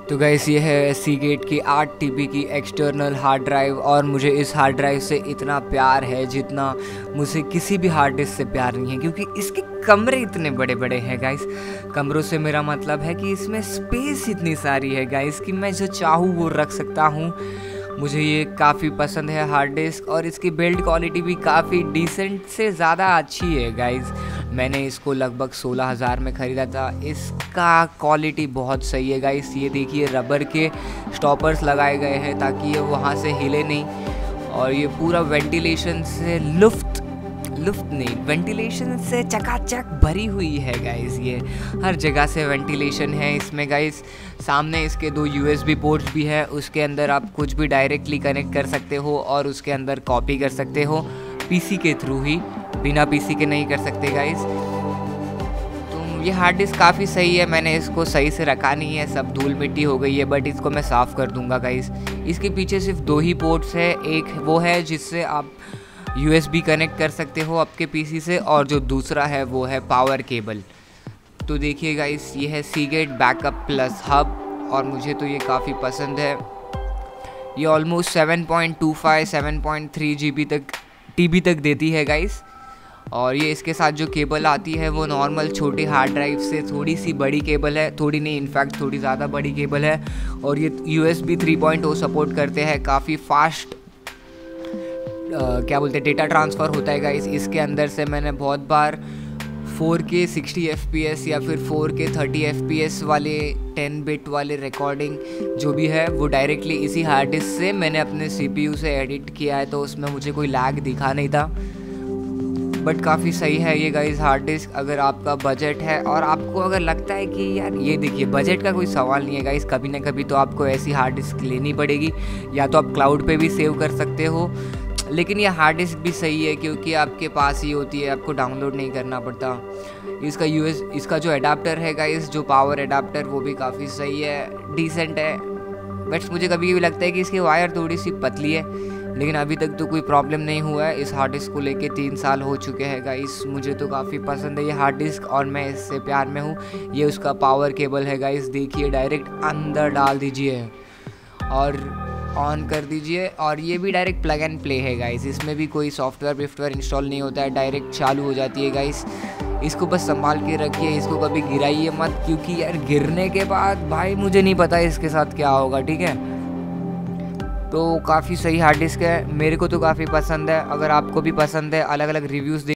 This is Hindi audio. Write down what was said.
तो गाइस ये है सीगेट की 8 TB की एक्सटर्नल हार्ड ड्राइव और मुझे इस हार्ड ड्राइव से इतना प्यार है जितना मुझे किसी भी हार्ड डिस्क से प्यार नहीं है, क्योंकि इसके कमरे इतने बड़े बड़े हैं गाइस। कमरों से मेरा मतलब है कि इसमें स्पेस इतनी सारी है गाइस कि मैं जो चाहूँ वो रख सकता हूँ। मुझे ये काफ़ी पसंद है हार्ड डिस्क, और इसकी बिल्ड क्वालिटी भी काफ़ी डिसेंट से ज़्यादा अच्छी है गाइस। मैंने इसको लगभग 16,000 में ख़रीदा था। इसका क्वालिटी बहुत सही है गाइस। ये देखिए रबर के स्टॉपर्स लगाए गए हैं ताकि ये वहाँ से हिले नहीं, और ये पूरा वेंटिलेशन से वेंटिलेशन से चकाचक भरी हुई है गाइस। ये हर जगह से वेंटिलेशन है इसमें गाइस। सामने इसके 2 USB पोर्ट्स भी है, उसके अंदर आप कुछ भी डायरेक्टली कनेक्ट कर सकते हो और उसके अंदर कॉपी कर सकते हो PC के थ्रू ही, बिना PC के नहीं कर सकते गाइस। तो ये हार्ड डिस्क काफ़ी सही है। मैंने इसको सही से रखा नहीं है, सब धूल मिट्टी हो गई है, बट इसको मैं साफ़ कर दूंगा गाइस। इसके पीछे सिर्फ 2 ही पोर्ट्स है, एक वो है जिससे आप USB कनेक्ट कर सकते हो आपके PC से, और जो दूसरा है वो है पावर केबल। तो देखिए गाइस, ये है सीगेट बैकअप प्लस हब, और मुझे तो ये काफ़ी पसंद है। ये ऑलमोस्ट 7.25 7.3 TB तक देती है गाइस। और ये इसके साथ जो केबल आती है वो नॉर्मल छोटी हार्ड ड्राइव से थोड़ी सी बड़ी केबल है, थोड़ी नहीं इनफैक्ट थोड़ी ज़्यादा बड़ी केबल है। और ये USB 3.0 सपोर्ट करते हैं, काफ़ी फास्ट क्या बोलते हैं डेटा ट्रांसफ़र होता है गाइस। इसके अंदर से मैंने बहुत बार 4K 60 FPS या फिर 4K 30 FPS वाले 10 बिट वाले रिकॉर्डिंग जो भी है वो डायरेक्टली इसी हार्ड डिस्क से मैंने अपने CPU से एडिट किया है, तो उसमें मुझे कोई लैग दिखा नहीं था। बट काफ़ी सही है ये गाइस हार्ड डिस्क। अगर आपका बजट है और आपको अगर लगता है कि यार ये देखिए बजट का कोई सवाल नहीं है गाइस, कभी ना कभी तो आपको ऐसी हार्ड डिस्क लेनी पड़ेगी, या तो आप क्लाउड पे भी सेव कर सकते हो। लेकिन ये हार्ड डिस्क भी सही है क्योंकि आपके पास ही होती है, आपको डाउनलोड नहीं करना पड़ता। इसका जो एडाप्टर है गाइस, जो पावर एडाप्टर, वो भी काफ़ी सही है, डिसेंट है। बट मुझे कभी कभी लगता है कि इसकी वायर थोड़ी सी पतली है, लेकिन अभी तक तो कोई प्रॉब्लम नहीं हुआ है। इस हार्ड डिस्क को लेके 3 साल हो चुके हैं गाइस। मुझे तो काफ़ी पसंद है ये हार्ड डिस्क और मैं इससे प्यार में हूँ। ये उसका पावर केबल है गाइस, देखिए डायरेक्ट अंदर डाल दीजिए और ऑन कर दीजिए, और ये भी डायरेक्ट प्लग एंड प्ले है गाइस। इसमें भी कोई सॉफ्टवेयर इंस्टॉल नहीं होता है, डायरेक्ट चालू हो जाती है गाइस। इसको बस संभाल के रखिए, इसको कभी गिराइए मत, क्योंकि यार गिरने के बाद भाई मुझे नहीं पता इसके साथ क्या होगा, ठीक है। तो काफ़ी सही हार्ड डिस्क है, मेरे को तो काफ़ी पसंद है। अगर आपको भी पसंद है, अलग अलग रिव्यूज़